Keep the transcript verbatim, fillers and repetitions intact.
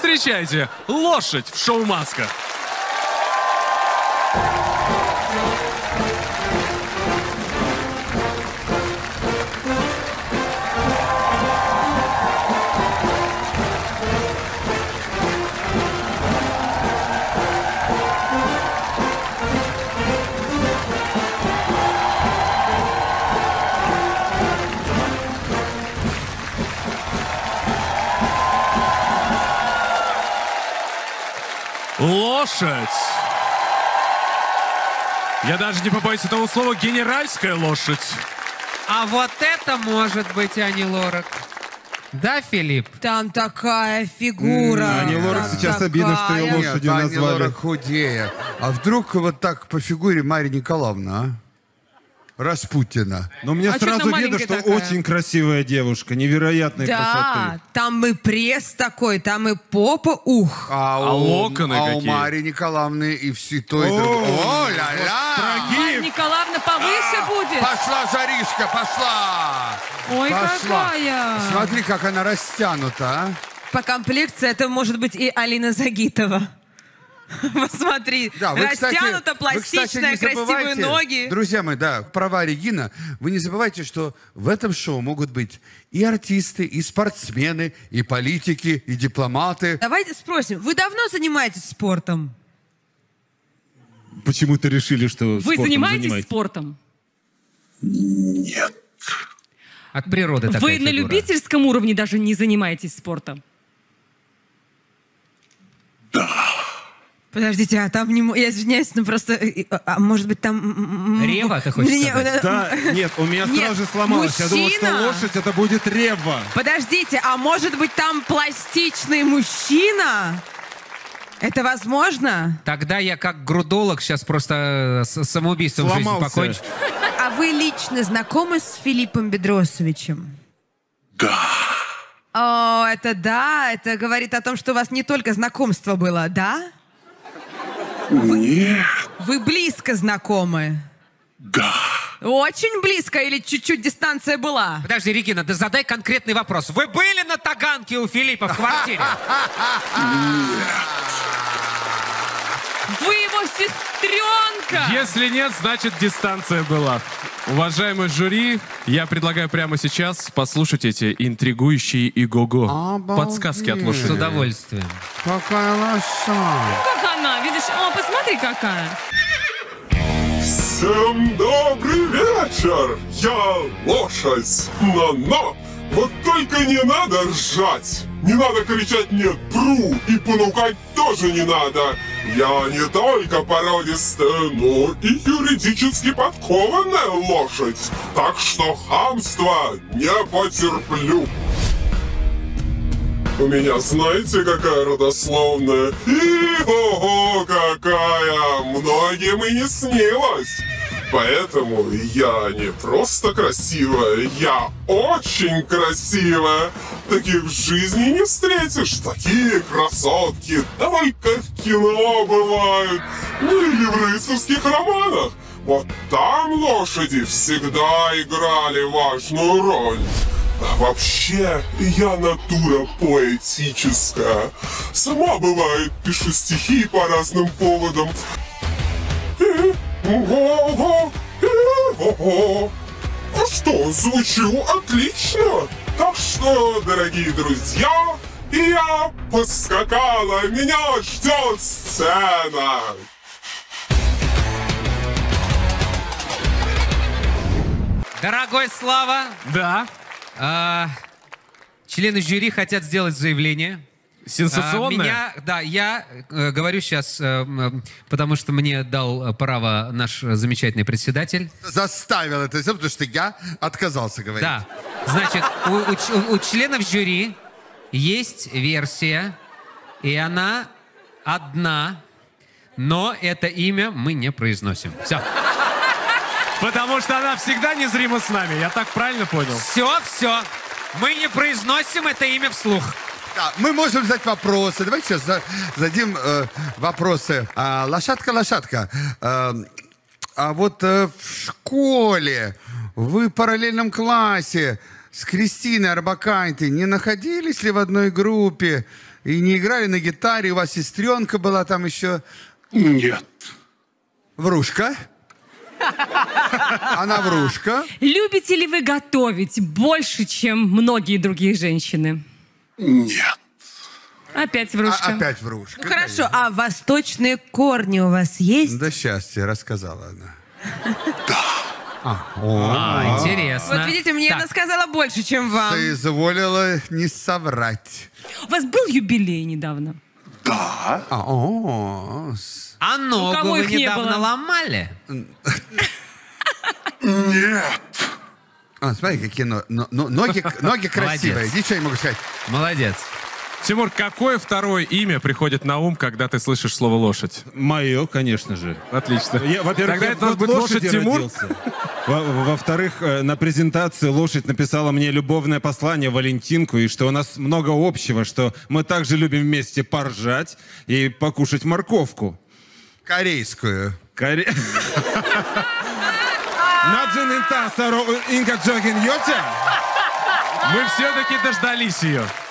Встречайте, лошадь в шоу «Маска». Лошадь. Я даже не побоюсь этого слова, генеральская лошадь. А вот это может быть Ани Лорак. Да, Филипп? Там такая фигура. Mm, Ани Лорак сейчас такая. Обидно, что ее лошадью Нет, назвали. Ани Лорак худее. А вдруг вот так по фигуре Марья Николаевна, а? Распутина. Но мне А сразу видно, что такая? очень красивая девушка, невероятной Да, красоты. там и пресс такой, там и попа, ух. А, А у, локоны а у какие? Марьи Николаевны и все то, и другое. О, ля-ля! Марья Николаевна повыше будет. Пошла жаришка, пошла! Ой, Пошла. какая. Смотри, как она растянута, а? По комплекции это может быть и Алина Загитова. Посмотри, Да, вы, кстати, растянута, вы, кстати, пластичная, не красивые забывайте, ноги. Друзья мои, да, права Регина, вы не забывайте, что в этом шоу могут быть и артисты, и спортсмены, и политики, и дипломаты. Давайте спросим, вы давно занимаетесь спортом? Почему-то решили, что Вы спортом занимаетесь занимаетесь. спортом? Нет. От природы такая Вы на фигура. любительском уровне даже не занимаетесь спортом? Подождите, а там не... мо- Я извиняюсь, но просто... э, А, а может быть там... м, Рева, ты хочешь не- сказать? э, Да, нет, у меня Нет, сразу же сломалось. Я думал, что мужчина. лошадь это будет Рева. Подождите, а может быть там пластичный мужчина? Это возможно? Тогда я как грудолог сейчас просто э, с самоубийством в жизни Сломался. покончу. А вы лично знакомы с Филиппом Бедросовичем? Да. О, это да, это говорит о том, что у вас не только знакомство было, да? Нет. Вы близко знакомы? Да. Очень близко или чуть-чуть дистанция была? Подожди, Регина, да задай конкретный вопрос. Вы были на Таганке у Филиппа в квартире? Вы его сестренка! Если нет, значит дистанция была. Уважаемый жюри, я предлагаю прямо сейчас послушать эти интригующие и го-го Обалдеть. подсказки от С лошади. удовольствием. Какая лошадь. Как она, видишь? О, посмотри, какая. Всем добрый вечер! Я лошадь, но-но! Вот только не надо ржать! Не надо кричать «нет, пру!» и понукать тоже не надо! Я не только породистая, но и юридически подкованная лошадь! Так что хамства не потерплю! У меня знаете, какая родословная? И ого, какая! Многим и не снилось! Поэтому я не просто красивая, я очень красивая. Таких в жизни не встретишь. Такие красотки только в кино бывают. Ну или в рыцарских романах. Вот там лошади всегда играли важную роль. А вообще, я натура поэтическая. Сама, бывает, пишу стихи по разным поводам. Ого, ого. А что, звучу отлично. Так что, дорогие друзья, я поскакала, меня ждет сцена. Дорогой Слава, Да, а, члены жюри хотят сделать заявление. А, сенсационная. меня, да, я э, говорю сейчас, э, м, потому что мне дал право наш замечательный председатель. Заставил это сделать, потому что я отказался говорить. Да, значит, у, у ч- у членов жюри есть версия, и она одна, но это имя мы не произносим. Все, Потому что она всегда незримо с нами, я так правильно понял? все, все. Мы не произносим это имя вслух. Да, мы можем задать вопросы. Давайте сейчас за- зададим э, вопросы. А, лошадка, лошадка. э, а вот э, в школе, вы в параллельном классе с Кристиной Арбакайте не находились ли в одной группе? И не играли на гитаре, у вас сестренка была там еще. Нет. Врушка. Она врушка. Любите ли вы готовить больше, чем многие другие женщины? Нет. Опять А- врушка. опять врушка. Ну хорошо, а восточные корни у вас есть? Да счастье, рассказала она. А, интересно. Вот видите, мне Так, она сказала больше, чем вам. Ты изволила не соврать. У вас был юбилей недавно? Да. А, о, с- а ногу кого вы их не недавно было? ломали? Нет. А, смотри, какие но- но- но- ноги, ноги красивые. Молодец. Ничего не могу сказать. Молодец. Тимур, какое второе имя приходит на ум, когда ты слышишь слово лошадь? Мое, конечно же. Отлично. Я, во-первых, Тогда я это у нас в будет год лошадь лошади Тимур. родился. Во- Во-вторых, э, на презентации лошадь написала мне любовное послание Валентинку, и что у нас много общего, что мы также любим вместе поржать и покушать морковку. Корейскую. Коре... Наджин инта саро инка джогин йотя? Мы все-таки дождались ее.